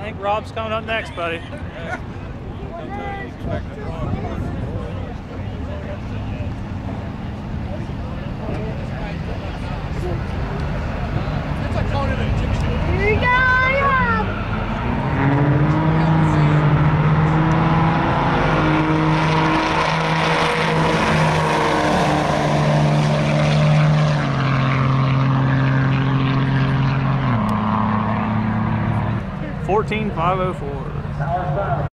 think Rob's coming up next, buddy. Here we go, Rob! 14,504.